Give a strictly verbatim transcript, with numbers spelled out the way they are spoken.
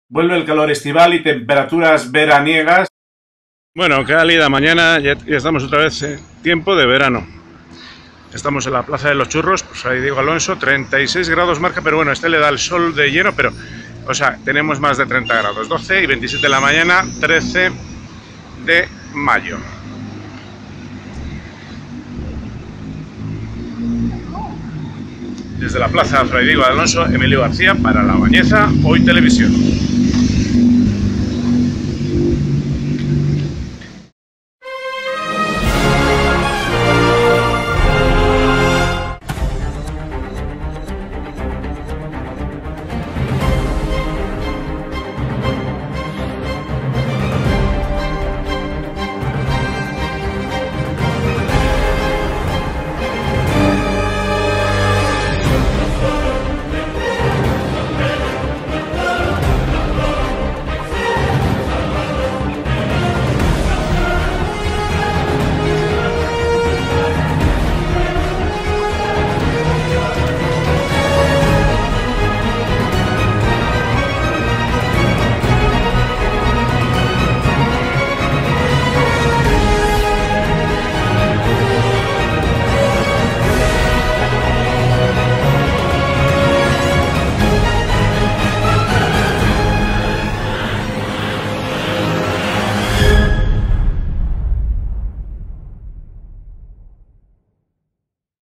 Vuelve el calor estival y temperaturas veraniegas. Bueno, cálida mañana, ya, ya estamos otra vez en tiempo de verano. Estamos en la Plaza de los Churros, pues ahí Diego Alonso, treinta y seis grados marca, pero bueno, este le da el sol de lleno, pero, o sea, tenemos más de treinta grados, doce y veintisiete de la mañana, trece de mayo. Desde la Plaza Fray Diego Alonso, Emilio García, para La Bañeza, Hoy Televisión.